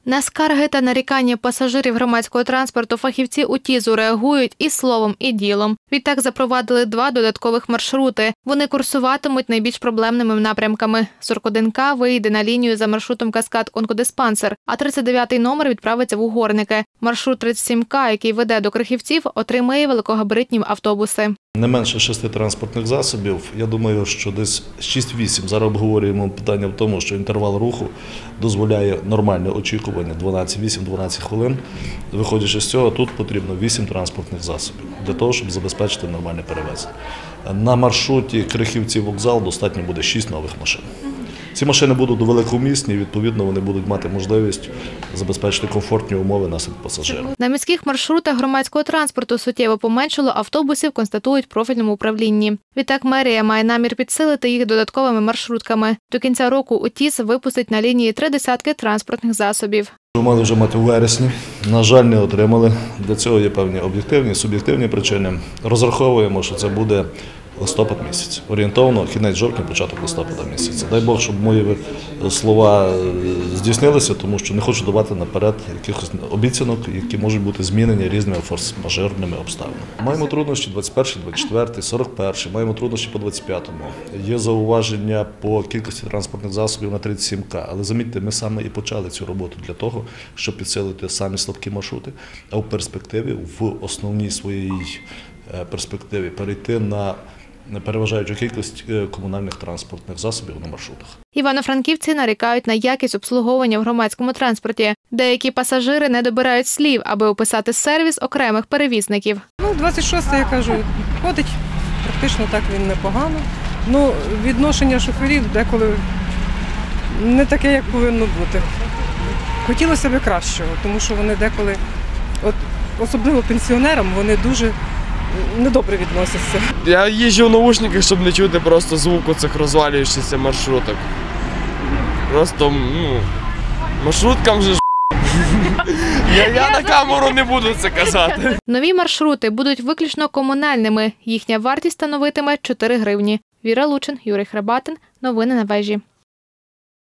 На скарги та нарікання пасажирів громадського транспорту фахівці УТІЗу реагують і словом, і ділом. Відтак запровадили 2 додаткових маршрути. Вони курсуватимуть найбільш проблемними напрямками. 41К вийде на лінію за маршрутом Каскад-Онкодиспансер, а 39-й номер відправиться в Угорники. Маршрут 37К, який веде до Крихівців, отримає великогабаритні автобуси. Не менше 6 транспортних засобів. Я думаю, що десь 6-8. Зараз обговорюємо питання в тому, що інтервал руху дозволяє нормальне очікування 8-12 хвилин. Виходячи з цього, тут потрібно 8 транспортних засобів для того, щоб забезпечити нормальне перевезення. На маршруті Крихівці-Вокзал достатньо буде 6 нових машин. Ці машини будуть великомісні, відповідно, вони будуть мати можливість забезпечити комфортні умови наших пасажирів. На міських маршрутах громадського транспорту суттєво поменшало автобусів, констатують в профільному управлінні. Відтак мерія має намір підсилити їх додатковими маршрутками. До кінця року УТІЗ випустить на лінії 30 транспортних засобів. Мали вже мати у вересні, на жаль, не отримали. Для цього є певні об'єктивні, суб'єктивні причини. Розраховуємо, що це буде листопад місяць. Орієнтовно, кінець жовтня, початок листопада місяця. Дай Бог, щоб мої слова здійснилися, тому що не хочу давати наперед якихось обіцянок, які можуть бути змінені різними форс-мажорними обставинами. Маємо труднощі 21, 24, 41, маємо труднощі по 25-му. Є зауваження по кількості транспортних засобів на 37К, але замітьте, ми саме і почали цю роботу для того, щоб підсилити самі слабкі маршрути, а в перспективі, в основній своїй перспективі перейти на переважаючу кількість комунальних транспортних засобів на маршрутах. Івано-франківці нарікають на якість обслуговування в громадському транспорті. Деякі пасажири не добирають слів, аби описати сервіс окремих перевізників. 26-й, я кажу, ходить, практично так він непогано. Відношення шоферів деколи не таке, як повинно бути. Хотілося б кращого, тому що вони деколи, особливо пенсіонерам, вони дуже недобре відносяться. Я їжджу в наушниках, щоб не чути просто звуку цих розвалюючихся маршруток. Просто, маршруткам же я на камеру не буду це казати. Нові маршрути будуть виключно комунальними. Їхня вартість становитиме 4 гривні. Віра Лучин, Юрій Храбатин. Новини на вежі.